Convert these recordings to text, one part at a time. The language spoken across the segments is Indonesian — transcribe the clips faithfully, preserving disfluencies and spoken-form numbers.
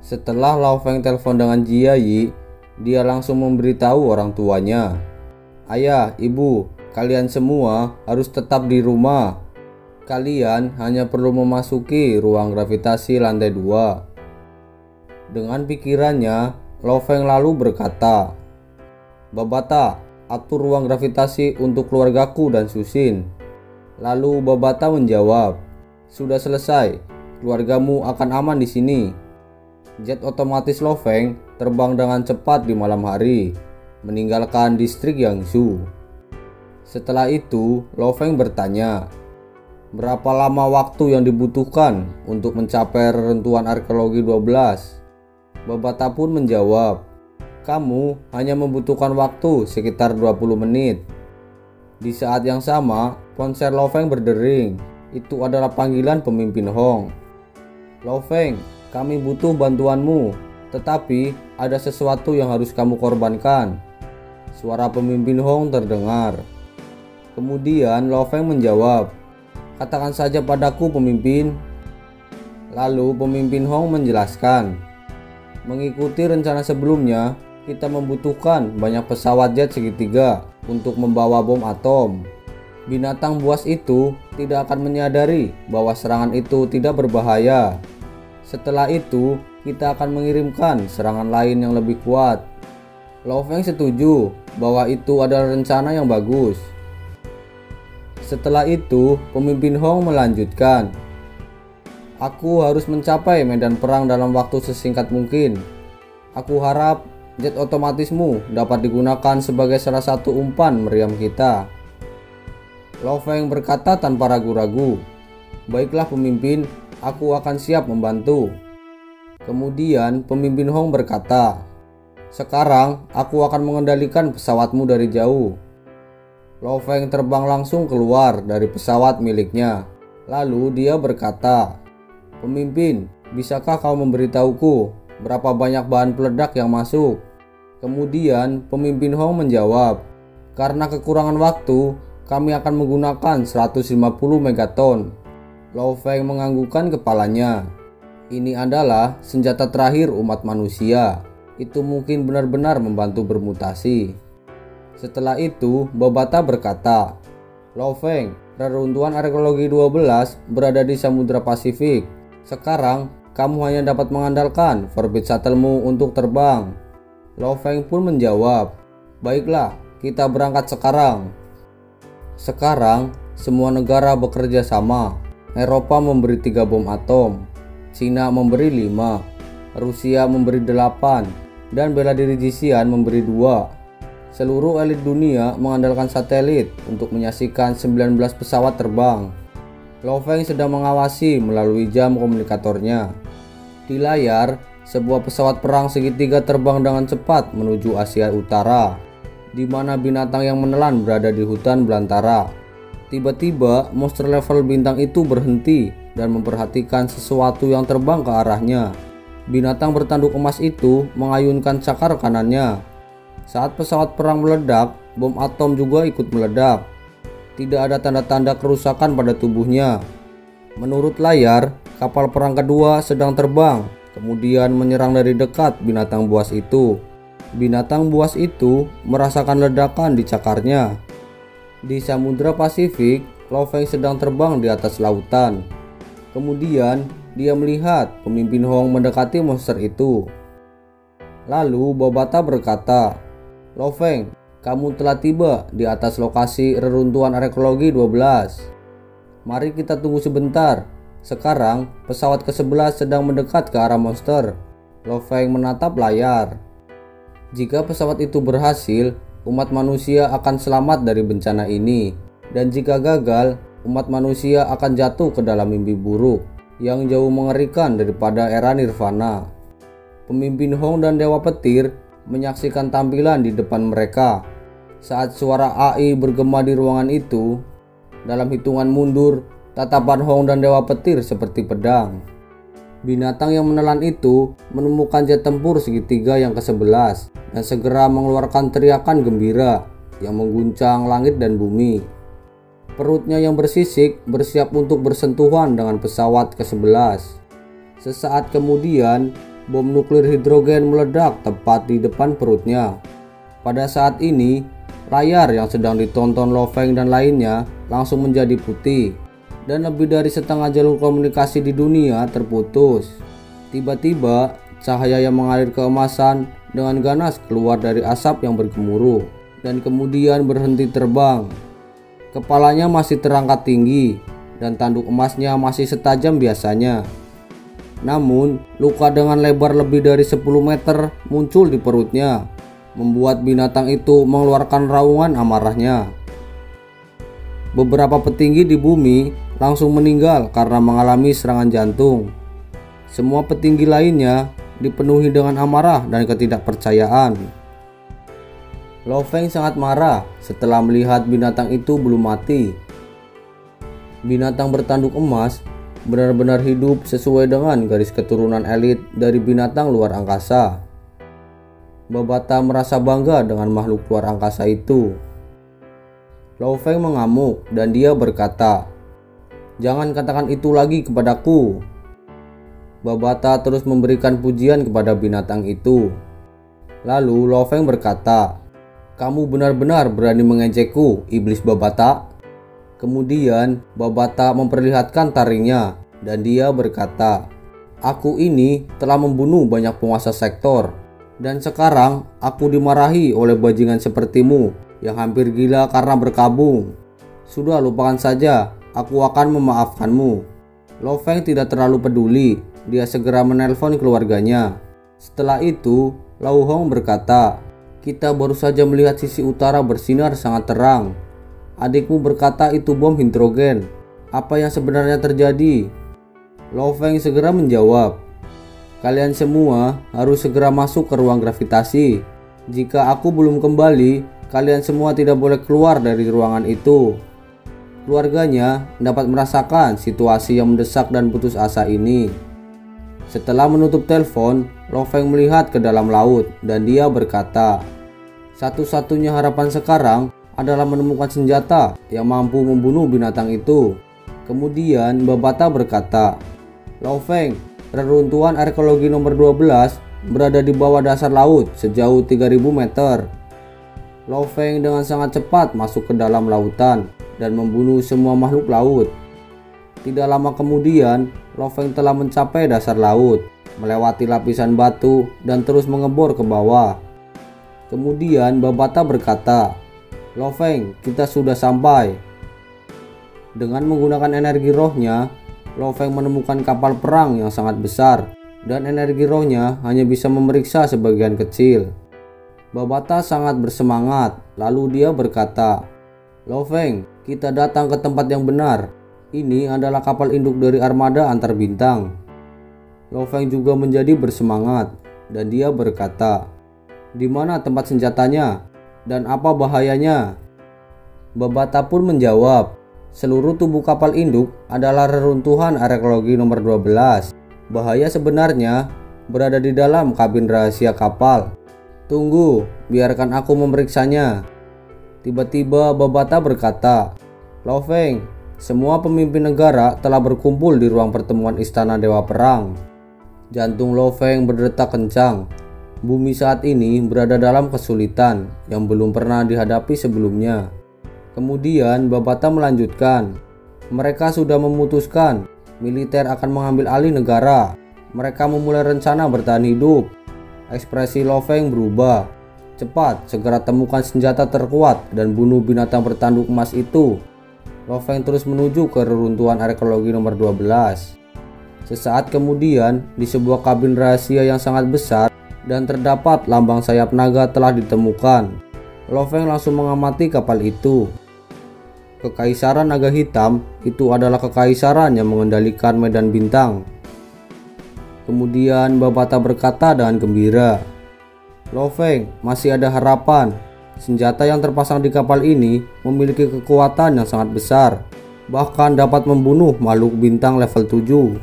Setelah Lao Feng telepon dengan Jia Yi, dia langsung memberitahu orang tuanya. Ayah, ibu, kalian semua harus tetap di rumah. Kalian hanya perlu memasuki ruang gravitasi lantai dua. Dengan pikirannya, Lao Feng lalu berkata, Babata, atur ruang gravitasi untuk keluargaku dan Susin. Lalu Babata menjawab, sudah selesai, keluargamu akan aman di sini. Jet otomatis Lao Feng terbang dengan cepat di malam hari, meninggalkan distrik Yangzhou. Setelah itu, Lao Feng bertanya, berapa lama waktu yang dibutuhkan untuk mencapai reruntuhan arkeologi dua belas? Babata pun menjawab, kamu hanya membutuhkan waktu sekitar dua puluh menit. Di saat yang sama, ponsel Lao Feng berdering. Itu adalah panggilan pemimpin Hong. Lao Feng, kami butuh bantuanmu, tetapi ada sesuatu yang harus kamu korbankan. Suara pemimpin Hong terdengar. Kemudian Lao Feng menjawab, katakan saja padaku pemimpin. Lalu pemimpin Hong menjelaskan, mengikuti rencana sebelumnya, kita membutuhkan banyak pesawat jet segitiga untuk membawa bom atom. Binatang buas itu tidak akan menyadari bahwa serangan itu tidak berbahaya. Setelah itu, kita akan mengirimkan serangan lain yang lebih kuat. Lao Feng setuju bahwa itu adalah rencana yang bagus. Setelah itu, pemimpin Hong melanjutkan, aku harus mencapai medan perang dalam waktu sesingkat mungkin. Aku harap jet otomatismu dapat digunakan sebagai salah satu umpan meriam kita. Lao Feng berkata tanpa ragu-ragu, baiklah pemimpin, aku akan siap membantu. Kemudian pemimpin Hong berkata, sekarang aku akan mengendalikan pesawatmu dari jauh. Lao Feng terbang langsung keluar dari pesawat miliknya. Lalu dia berkata, pemimpin, bisakah kau memberitahuku berapa banyak bahan peledak yang masuk? Kemudian pemimpin Hong menjawab, karena kekurangan waktu, kami akan menggunakan seratus lima puluh megaton. Lao Feng menganggukkan kepalanya. Ini adalah senjata terakhir umat manusia. Itu mungkin benar-benar membantu bermutasi. Setelah itu, Babata berkata, Lao Feng, reruntuhan arkeologi dua belas berada di Samudra Pasifik. Sekarang, kamu hanya dapat mengandalkan Forbit Shuttle-mu untuk terbang. Lao Feng pun menjawab, baiklah, kita berangkat sekarang. Sekarang, semua negara bekerja sama. Eropa memberi tiga bom atom, Cina memberi lima, Rusia memberi delapan, dan bela diri Jisian memberi dua. Seluruh elit dunia mengandalkan satelit untuk menyaksikan sembilan belas pesawat terbang. Lao Feng sedang mengawasi melalui jam komunikatornya. Di layar, sebuah pesawat perang segitiga terbang dengan cepat menuju Asia Utara, di mana binatang yang menelan berada di hutan belantara. Tiba-tiba monster level bintang itu berhenti dan memperhatikan sesuatu yang terbang ke arahnya. Binatang bertanduk emas itu mengayunkan cakar kanannya. Saat pesawat perang meledak, bom atom juga ikut meledak. Tidak ada tanda-tanda kerusakan pada tubuhnya. Menurut layar, kapal perang kedua sedang terbang, kemudian menyerang dari dekat binatang buas itu. Binatang buas itu merasakan ledakan di cakarnya. Di Samudra Pasifik, Lao Feng sedang terbang di atas lautan. Kemudian, dia melihat pemimpin Hong mendekati monster itu. Lalu Babata berkata, Lao Feng, kamu telah tiba di atas lokasi reruntuhan arkeologi dua belas. Mari kita tunggu sebentar. Sekarang, pesawat kesebelas sedang mendekat ke arah monster. Lao Feng menatap layar. Jika pesawat itu berhasil, umat manusia akan selamat dari bencana ini. Dan jika gagal, umat manusia akan jatuh ke dalam mimpi buruk yang jauh mengerikan daripada era nirvana. Pemimpin Hong dan Dewa Petir menyaksikan tampilan di depan mereka. Saat suara A I bergema di ruangan itu, dalam hitungan mundur, tatapan Hong dan Dewa Petir seperti pedang. Binatang yang menelan itu menemukan jet tempur segitiga yang kesebelas dan segera mengeluarkan teriakan gembira yang mengguncang langit dan bumi. Perutnya yang bersisik bersiap untuk bersentuhan dengan pesawat kesebelas. Sesaat kemudian, Bom nuklir hidrogen meledak tepat di depan perutnya. Pada saat ini, layar yang sedang ditonton Lo Feng dan lainnya langsung menjadi putih, dan lebih dari setengah jalur komunikasi di dunia terputus. Tiba-tiba, cahaya yang mengalir keemasan dengan ganas keluar dari asap yang bergemuruh, dan kemudian berhenti terbang. Kepalanya masih terangkat tinggi, dan tanduk emasnya masih setajam biasanya. Namun, luka dengan lebar lebih dari sepuluh meter muncul di perutnya, membuat binatang itu mengeluarkan raungan amarahnya. Beberapa petinggi di bumi langsung meninggal karena mengalami serangan jantung. Semua petinggi lainnya dipenuhi dengan amarah dan ketidakpercayaan. Lo Feng sangat marah setelah melihat binatang itu belum mati. Binatang bertanduk emas benar-benar hidup sesuai dengan garis keturunan elit dari binatang luar angkasa. Babata merasa bangga dengan makhluk luar angkasa itu. Lo Feng mengamuk dan dia berkata, "Jangan katakan itu lagi kepadaku." Babata terus memberikan pujian kepada binatang itu. Lalu Lo Feng berkata, "Kamu benar-benar berani mengejekku, iblis Babata." Kemudian Babata memperlihatkan taringnya dan dia berkata, "Aku ini telah membunuh banyak penguasa sektor, dan sekarang aku dimarahi oleh bajingan sepertimu yang hampir gila karena berkabung. Sudah, lupakan saja, aku akan memaafkanmu." Lo Feng tidak terlalu peduli, dia segera menelpon keluarganya. Setelah itu, Lau Hong berkata, "Kita baru saja melihat sisi utara bersinar sangat terang. Adikmu berkata itu bom hidrogen. Apa yang sebenarnya terjadi?" Lo Feng segera menjawab, "Kalian semua harus segera masuk ke ruang gravitasi. Jika aku belum kembali, kalian semua tidak boleh keluar dari ruangan itu." Keluarganya dapat merasakan situasi yang mendesak dan putus asa ini. Setelah menutup telepon, Lo Feng melihat ke dalam laut dan dia berkata, "Satu-satunya harapan sekarang adalah menemukan senjata yang mampu membunuh binatang itu." Kemudian Babata berkata, "Lo Feng, reruntuhan arkeologi nomor dua belas berada di bawah dasar laut sejauh tiga ribu meter. Lo Feng dengan sangat cepat masuk ke dalam lautan dan membunuh semua makhluk laut. Tidak lama kemudian, Lo Feng telah mencapai dasar laut, melewati lapisan batu dan terus mengebor ke bawah. Kemudian Babata berkata, "Lo Feng, kita sudah sampai." Dengan menggunakan energi rohnya, Lo Feng menemukan kapal perang yang sangat besar, dan energi rohnya hanya bisa memeriksa sebagian kecil. Babata sangat bersemangat, lalu dia berkata, "Lo Feng, kita datang ke tempat yang benar. Ini adalah kapal induk dari armada antar bintang." Lo Feng juga menjadi bersemangat, dan dia berkata, "Di mana tempat senjatanya? Dan apa bahayanya?" Babata pun menjawab, "Seluruh tubuh kapal induk adalah reruntuhan arkeologi nomor dua belas. Bahaya sebenarnya berada di dalam kabin rahasia kapal. Tunggu, biarkan aku memeriksanya." Tiba-tiba Babata berkata, "Lo Feng, semua pemimpin negara telah berkumpul di ruang pertemuan Istana Dewa Perang." Jantung Lo Feng berdetak kencang. Bumi saat ini berada dalam kesulitan yang belum pernah dihadapi sebelumnya. Kemudian Babata melanjutkan, "Mereka sudah memutuskan militer akan mengambil alih negara. Mereka memulai rencana bertahan hidup." Ekspresi Lo Feng berubah. "Cepat, segera temukan senjata terkuat dan bunuh binatang bertanduk emas itu." Lo Feng terus menuju ke reruntuhan arkeologi nomor dua belas. Sesaat kemudian, di sebuah kabin rahasia yang sangat besar dan terdapat lambang sayap naga telah ditemukan. Lo Feng langsung mengamati kapal itu. Kekaisaran Naga Hitam itu adalah kekaisaran yang mengendalikan medan bintang. Kemudian Babata berkata dengan gembira, "Lo Feng, masih ada harapan. Senjata yang terpasang di kapal ini memiliki kekuatan yang sangat besar, bahkan dapat membunuh makhluk bintang level tujuh."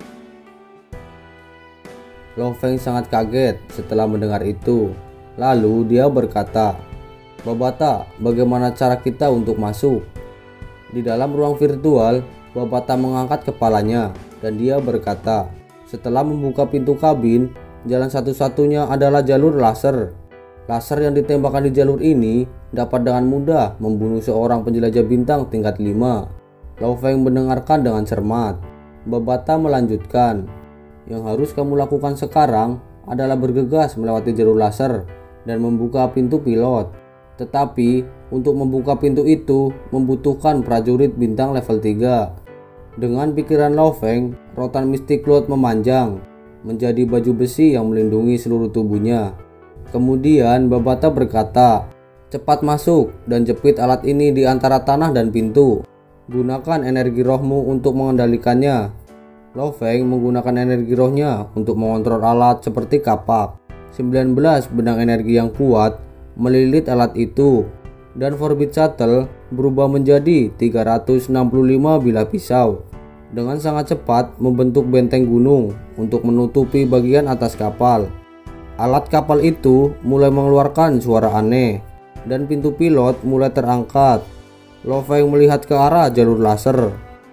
Lo Feng sangat kaget setelah mendengar itu. Lalu dia berkata, "Babata, bagaimana cara kita untuk masuk?" Di dalam ruang virtual, Babata mengangkat kepalanya dan dia berkata, "Setelah membuka pintu kabin, jalan satu-satunya adalah jalur laser. Laser yang ditembakkan di jalur ini dapat dengan mudah membunuh seorang penjelajah bintang tingkat lima. Lo Feng mendengarkan dengan cermat. Babata melanjutkan, yang harus kamu lakukan sekarang adalah bergegas melewati jalur laser dan membuka pintu pilot. Tetapi untuk membuka pintu itu membutuhkan prajurit bintang level tiga. Dengan pikiran Lo Feng, rotan mistik Cloud memanjang menjadi baju besi yang melindungi seluruh tubuhnya. Kemudian Babata berkata, cepat masuk dan jepit alat ini di antara tanah dan pintu. Gunakan energi rohmu untuk mengendalikannya. Lo Feng menggunakan energi rohnya untuk mengontrol alat seperti kapak. sembilan belas benang energi yang kuat melilit alat itu, dan Forbid Shuttle berubah menjadi tiga ratus enam puluh lima bilah pisau. Dengan sangat cepat membentuk benteng gunung untuk menutupi bagian atas kapal. Alat kapal itu mulai mengeluarkan suara aneh, dan pintu pilot mulai terangkat. Lo Feng melihat ke arah jalur laser.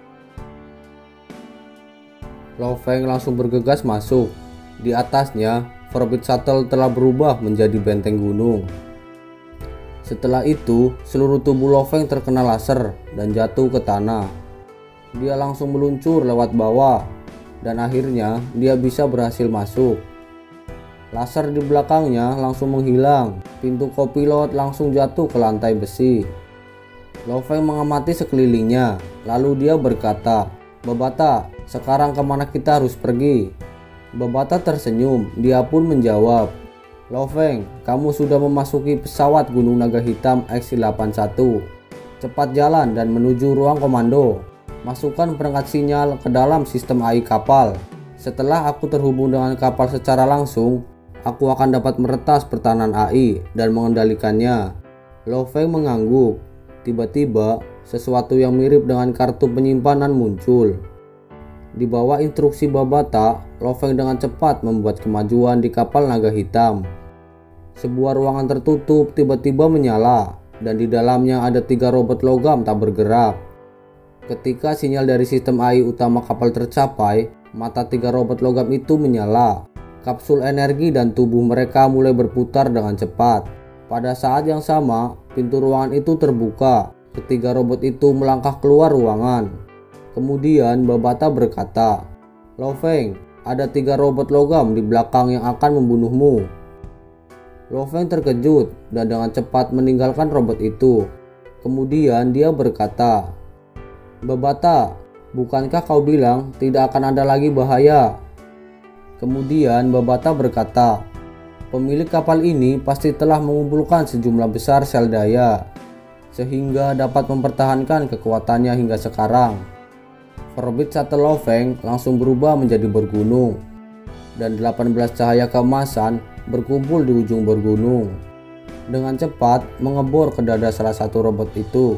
Lo Feng langsung bergegas masuk. Di atasnya, Forbid Shuttle telah berubah menjadi benteng gunung. Setelah itu, seluruh tubuh Lo Feng terkena laser dan jatuh ke tanah. Dia langsung meluncur lewat bawah, dan akhirnya dia bisa berhasil masuk. Laser di belakangnya langsung menghilang. Pintu kopilot langsung jatuh ke lantai besi. Lo Feng mengamati sekelilingnya, lalu dia berkata, Babata, sekarang kemana kita harus pergi? Babata tersenyum, dia pun menjawab, Lo Feng, kamu sudah memasuki pesawat Gunung Naga Hitam X delapan puluh satu. Cepat jalan dan menuju ruang komando. Masukkan perangkat sinyal ke dalam sistem A I kapal. Setelah aku terhubung dengan kapal secara langsung, aku akan dapat meretas pertahanan A I dan mengendalikannya. Lo Feng mengangguk. Tiba-tiba, sesuatu yang mirip dengan kartu penyimpanan muncul. Di bawah instruksi Babata, Lo Feng dengan cepat membuat kemajuan di kapal naga hitam. Sebuah ruangan tertutup tiba-tiba menyala, dan di dalamnya ada tiga robot logam tak bergerak. Ketika sinyal dari sistem A I utama kapal tercapai, mata tiga robot logam itu menyala. Kapsul energi dan tubuh mereka mulai berputar dengan cepat. Pada saat yang sama, pintu ruangan itu terbuka. Ketiga robot itu melangkah keluar ruangan. Kemudian Babata berkata, Lo Feng, ada tiga robot logam di belakang yang akan membunuhmu. Lo Feng terkejut dan dengan cepat meninggalkan robot itu. Kemudian dia berkata, Babata, bukankah kau bilang tidak akan ada lagi bahaya? Kemudian Babata berkata, pemilik kapal ini pasti telah mengumpulkan sejumlah besar sel daya, sehingga dapat mempertahankan kekuatannya hingga sekarang. Forbid Shuttle Lo Feng langsung berubah menjadi bergunung, dan delapan belas cahaya keemasan berkumpul di ujung bergunung. Dengan cepat mengebor ke dada salah satu robot itu.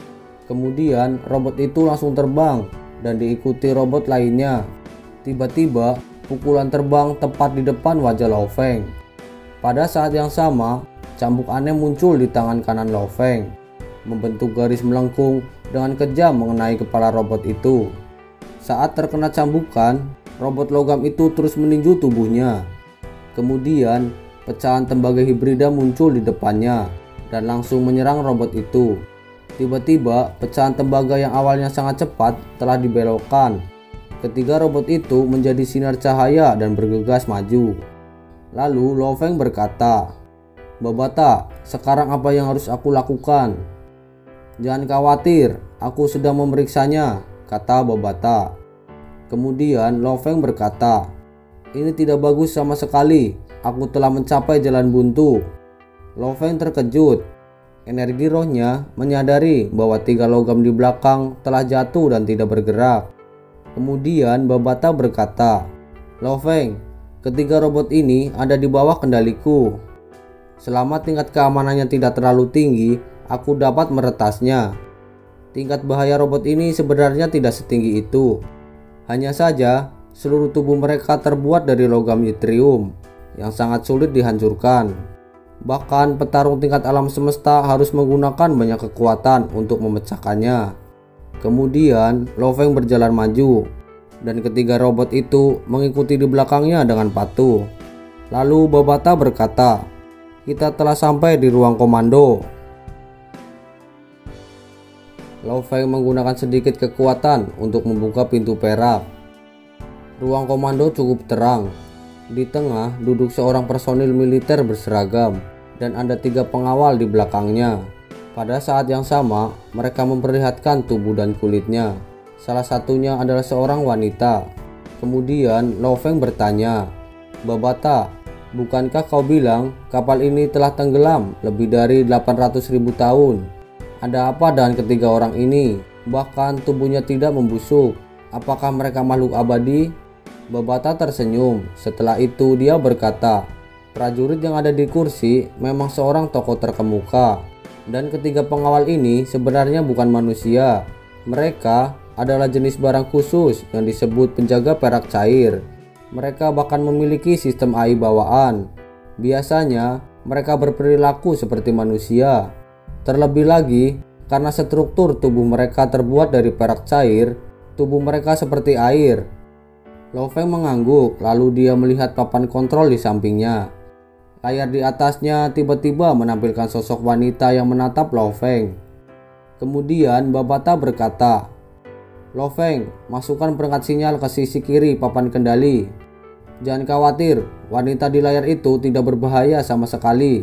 Kemudian robot itu langsung terbang dan diikuti robot lainnya. Tiba-tiba pukulan terbang tepat di depan wajah Lo Feng. Pada saat yang sama, cambuk aneh muncul di tangan kanan Lo Feng, membentuk garis melengkung dengan kejam mengenai kepala robot itu. Saat terkena cambukan, robot logam itu terus meninju tubuhnya. Kemudian, pecahan tembaga hibrida muncul di depannya dan langsung menyerang robot itu. Tiba-tiba, pecahan tembaga yang awalnya sangat cepat telah dibelokkan. Ketiga robot itu menjadi sinar cahaya dan bergegas maju. Lalu Lo Feng berkata, Babata, sekarang apa yang harus aku lakukan? Jangan khawatir, aku sedang memeriksanya, kata Babata. Kemudian Lo Feng berkata, ini tidak bagus sama sekali, aku telah mencapai jalan buntu. Lo Feng terkejut. Energi rohnya menyadari bahwa tiga logam di belakang telah jatuh dan tidak bergerak. Kemudian Babata berkata, Lo Feng, ketiga robot ini ada di bawah kendaliku. Selama tingkat keamanannya tidak terlalu tinggi, aku dapat meretasnya. Tingkat bahaya robot ini sebenarnya tidak setinggi itu. Hanya saja, seluruh tubuh mereka terbuat dari logam yttrium yang sangat sulit dihancurkan. Bahkan petarung tingkat alam semesta harus menggunakan banyak kekuatan untuk memecahkannya. Kemudian Lo Feng berjalan maju, dan ketiga robot itu mengikuti di belakangnya dengan patuh. Lalu Babata berkata, "Kita telah sampai di ruang komando." Lo Feng menggunakan sedikit kekuatan untuk membuka pintu perak. Ruang komando cukup terang. Di tengah duduk seorang personil militer berseragam dan ada tiga pengawal di belakangnya. Pada saat yang sama, mereka memperlihatkan tubuh dan kulitnya. Salah satunya adalah seorang wanita. Kemudian Lo Feng bertanya, "Babata, bukankah kau bilang kapal ini telah tenggelam lebih dari delapan ratus ribu tahun? Ada apa dengan ketiga orang ini? Bahkan tubuhnya tidak membusuk. Apakah mereka makhluk abadi?" Babata tersenyum. Setelah itu dia berkata, "Prajurit yang ada di kursi memang seorang tokoh terkemuka. Dan ketiga pengawal ini sebenarnya bukan manusia. Mereka adalah jenis barang khusus yang disebut penjaga perak cair. Mereka bahkan memiliki sistem A I bawaan. Biasanya mereka berperilaku seperti manusia. Terlebih lagi, karena struktur tubuh mereka terbuat dari perak cair, tubuh mereka seperti air." Lo Feng mengangguk, lalu dia melihat papan kontrol di sampingnya. Layar di atasnya tiba-tiba menampilkan sosok wanita yang menatap Lo Feng. Kemudian Babata berkata, "Lo Feng, masukkan perangkat sinyal ke sisi kiri papan kendali. Jangan khawatir, wanita di layar itu tidak berbahaya sama sekali."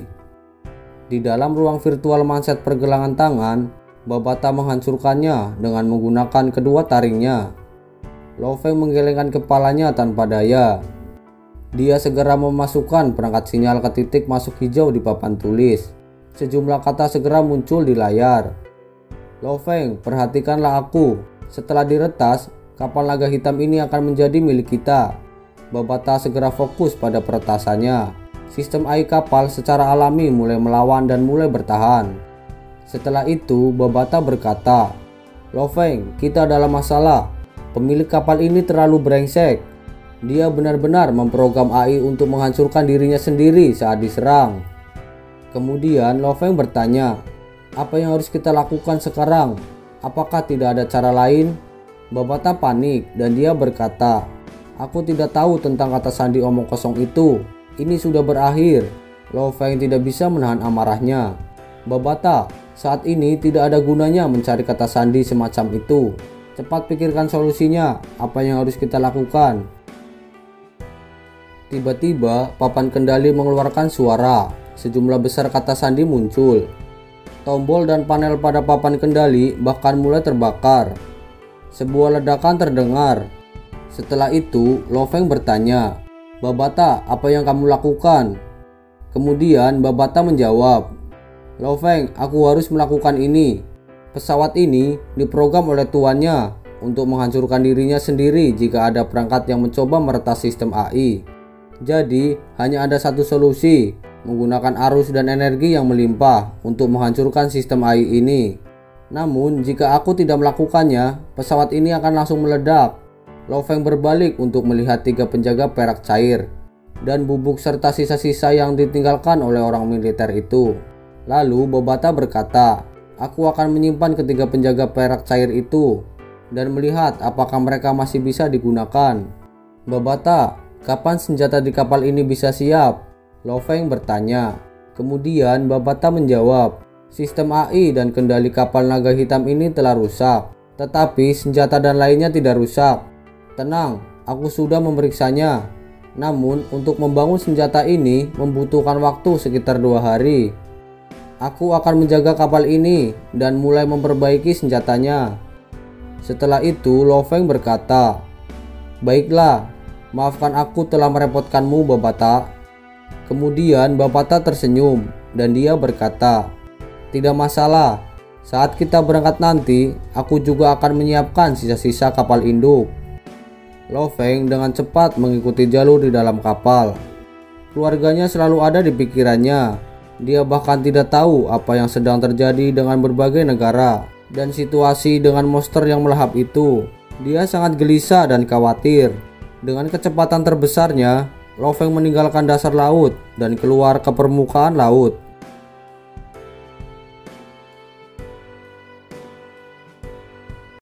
Di dalam ruang virtual manset pergelangan tangan, Babata menghancurkannya dengan menggunakan kedua taringnya. Lo Feng menggelengkan kepalanya tanpa daya. Dia segera memasukkan perangkat sinyal ke titik masuk hijau di papan tulis. Sejumlah kata segera muncul di layar. "Lo Feng, perhatikanlah aku. Setelah diretas, kapal naga hitam ini akan menjadi milik kita." Babata segera fokus pada peretasannya. Sistem A I kapal secara alami mulai melawan dan mulai bertahan. Setelah itu Babata berkata, "Lo Feng, kita dalam masalah. Pemilik kapal ini terlalu brengsek. Dia benar-benar memprogram A I untuk menghancurkan dirinya sendiri saat diserang." Kemudian Lo Feng bertanya, "Apa yang harus kita lakukan sekarang? Apakah tidak ada cara lain?" Babata panik dan dia berkata, "Aku tidak tahu tentang kata sandi omong kosong itu. Ini sudah berakhir." Lo Feng tidak bisa menahan amarahnya. "Babata, saat ini tidak ada gunanya mencari kata sandi semacam itu. Cepat pikirkan solusinya. Apa yang harus kita lakukan?" Tiba-tiba papan kendali mengeluarkan suara. Sejumlah besar kata sandi muncul. Tombol dan panel pada papan kendali bahkan mulai terbakar. Sebuah ledakan terdengar. Setelah itu Lo Feng bertanya, "Babata, apa yang kamu lakukan?" Kemudian Babata menjawab, "Lo Feng, aku harus melakukan ini. Pesawat ini diprogram oleh tuannya untuk menghancurkan dirinya sendiri jika ada perangkat yang mencoba meretas sistem A I. Jadi hanya ada satu solusi, menggunakan arus dan energi yang melimpah untuk menghancurkan sistem A I ini. Namun jika aku tidak melakukannya, pesawat ini akan langsung meledak." Lo Feng berbalik untuk melihat tiga penjaga perak cair dan bubuk serta sisa-sisa yang ditinggalkan oleh orang militer itu. Lalu Babata berkata, "Aku akan menyimpan ketiga penjaga perak cair itu dan melihat apakah mereka masih bisa digunakan." "Babata, kapan senjata di kapal ini bisa siap?" Lo Feng bertanya. Kemudian Babata menjawab, "Sistem A I dan kendali kapal naga hitam ini telah rusak, tetapi senjata dan lainnya tidak rusak. Tenang, aku sudah memeriksanya. Namun untuk membangun senjata ini membutuhkan waktu sekitar dua hari. Aku akan menjaga kapal ini dan mulai memperbaiki senjatanya." Setelah itu Lo Feng berkata, "Baiklah, maafkan aku telah merepotkanmu, Babata." Kemudian Babata tersenyum dan dia berkata, "Tidak masalah. Saat kita berangkat nanti, aku juga akan menyiapkan sisa-sisa kapal induk." Lo Feng dengan cepat mengikuti jalur di dalam kapal. Keluarganya selalu ada di pikirannya. Dia bahkan tidak tahu apa yang sedang terjadi dengan berbagai negara dan situasi dengan monster yang melahap itu. Dia sangat gelisah dan khawatir. Dengan kecepatan terbesarnya, Lo Feng meninggalkan dasar laut dan keluar ke permukaan laut.